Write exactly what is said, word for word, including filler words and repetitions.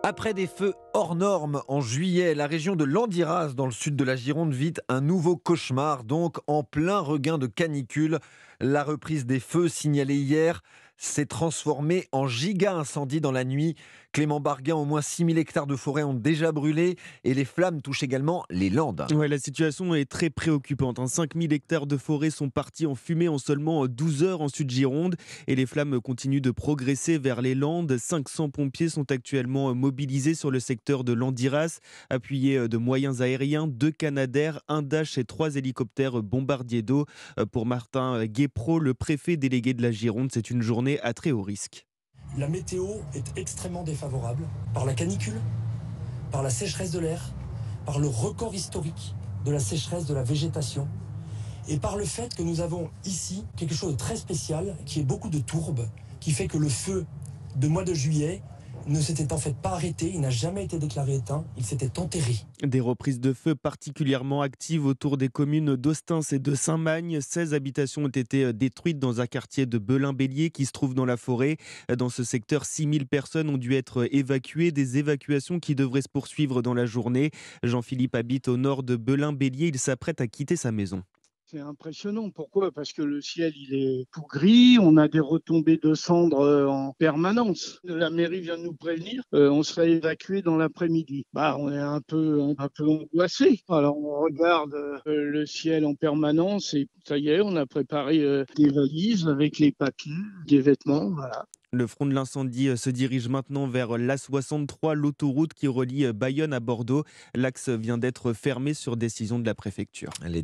Après des feux hors normes en juillet, la région de Landiras, dans le sud de la Gironde, vit un nouveau cauchemar, donc en plein regain de canicule. La reprise des feux signalée hier s'est transformée en giga-incendie dans la nuit. Clément Barguin, au moins six mille hectares de forêt ont déjà brûlé et les flammes touchent également les Landes. Ouais, la situation est très préoccupante. hein. cinq mille hectares de forêt sont partis en fumée en seulement douze heures en Sud-Gironde et les flammes continuent de progresser vers les Landes. cinq cents pompiers sont actuellement mobilisés sur le secteur de Landiras, appuyés de moyens aériens, deux Canadair, un Dash et trois hélicoptères bombardiers d'eau. Pour Martin Guépro, le préfet délégué de la Gironde, c'est une journée à très haut risque. La météo est extrêmement défavorable par la canicule, par la sécheresse de l'air, par le record historique de la sécheresse de la végétation et par le fait que nous avons ici quelque chose de très spécial qui est beaucoup de tourbe, qui fait que le feu de mois de juillet ne s'était en fait pas arrêté, il n'a jamais été déclaré éteint, il s'était enterré. Des reprises de feu particulièrement actives autour des communes d'Austins et de Saint-Magne. seize habitations ont été détruites dans un quartier de Belin-Bélier qui se trouve dans la forêt. Dans ce secteur, six mille personnes ont dû être évacuées. Des évacuations qui devraient se poursuivre dans la journée. Jean-Philippe habite au nord de Belin-Bélier. Il s'apprête à quitter sa maison. C'est impressionnant. Pourquoi? Parce que le ciel, il est tout gris. On a des retombées de cendres euh, en permanence. La mairie vient de nous prévenir. Euh, on serait évacué dans l'après-midi. Bah, on est un peu, un peu angoissé. Alors, on regarde euh, le ciel en permanence et ça y est, on a préparé euh, des valises avec les papiers, des vêtements. Voilà. Le front de l'incendie se dirige maintenant vers l'A soixante-trois, l'autoroute qui relie Bayonne à Bordeaux. L'axe vient d'être fermé sur décision de la préfecture.